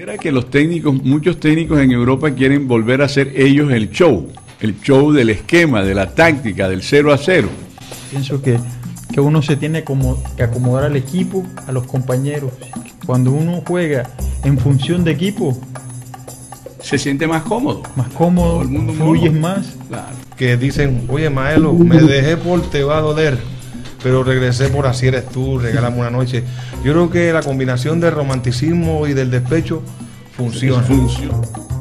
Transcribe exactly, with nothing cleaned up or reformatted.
Pareciera que los técnicos, muchos técnicos en Europa quieren volver a hacer ellos el show, el show del esquema, de la táctica, del cero a cero. Pienso que, que uno se tiene como que acomodar al equipo, a los compañeros. Cuando uno juega en función de equipo, se siente más cómodo. Más cómodo, fluyes más. Claro. Que dicen, oye Maelo, me dejé por te va a doler, pero regresé por así eres tú, regálame una noche. Yo creo que la combinación del romanticismo y del despecho funciona. Funciona.